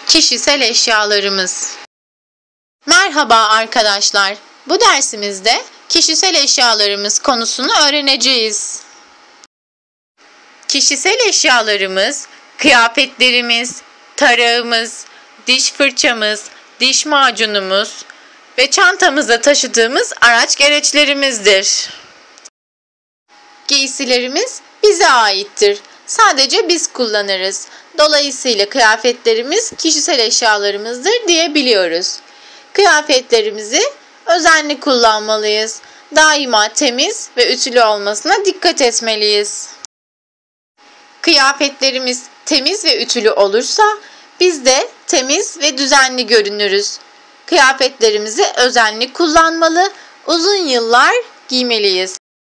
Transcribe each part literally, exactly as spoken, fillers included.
Kişisel eşyalarımız. Merhaba arkadaşlar. Bu dersimizde kişisel eşyalarımız konusunu öğreneceğiz. Kişisel eşyalarımız, kıyafetlerimiz, tarağımız, diş fırçamız, diş macunumuz ve çantamızda taşıdığımız araç gereçlerimizdir. Giysilerimiz bize aittir. Sadece biz kullanırız. Dolayısıyla kıyafetlerimiz kişisel eşyalarımızdır diyebiliyoruz. Kıyafetlerimizi özenli kullanmalıyız. Daima temiz ve ütülü olmasına dikkat etmeliyiz. Kıyafetlerimiz temiz ve ütülü olursa biz de temiz ve düzenli görünürüz. Kıyafetlerimizi özenli kullanmalı, uzun yıllar giymeliyiz.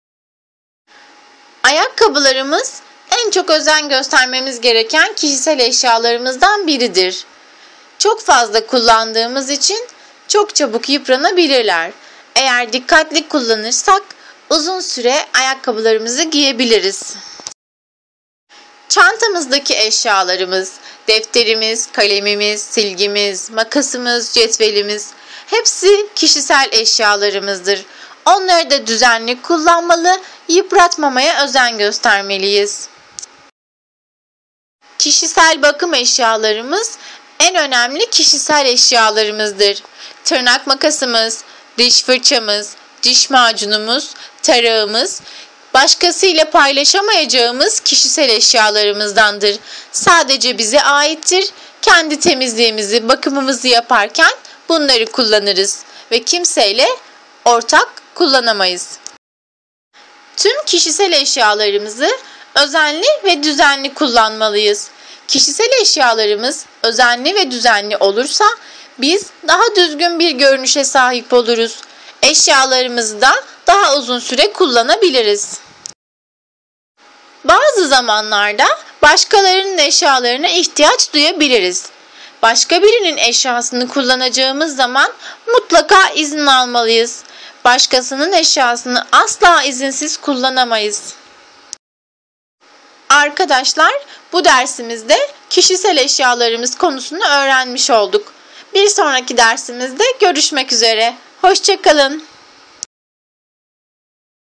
Ayakkabılarımız en çok özen göstermemiz gereken kişisel eşyalarımızdan biridir. Çok fazla kullandığımız için çok çabuk yıpranabilirler. Eğer dikkatli kullanırsak uzun süre ayakkabılarımızı giyebiliriz. Çantamızdaki eşyalarımız, defterimiz, kalemimiz, silgimiz, makasımız, cetvelimiz hepsi kişisel eşyalarımızdır. Onları da düzenli kullanmalı, yıpratmamaya özen göstermeliyiz. Kişisel bakım eşyalarımız en önemli kişisel eşyalarımızdır. Tırnak makasımız, diş fırçamız, diş macunumuz, tarağımız, başkasıyla paylaşamayacağımız kişisel eşyalarımızdandır. Sadece bize aittir. Kendi temizliğimizi, bakımımızı yaparken bunları kullanırız ve kimseyle ortak kullanamayız. Tüm kişisel eşyalarımızı özenli ve düzenli kullanmalıyız. Kişisel eşyalarımız özenli ve düzenli olursa biz daha düzgün bir görünüşe sahip oluruz. Eşyalarımızı da daha uzun süre kullanabiliriz. Bazı zamanlarda başkalarının eşyalarına ihtiyaç duyabiliriz. Başka birinin eşyasını kullanacağımız zaman mutlaka izin almalıyız. Başkasının eşyasını asla izinsiz kullanamayız. Arkadaşlar, bu dersimizde kişisel eşyalarımız konusunu öğrenmiş olduk. Bir sonraki dersimizde görüşmek üzere. Hoşça kalın.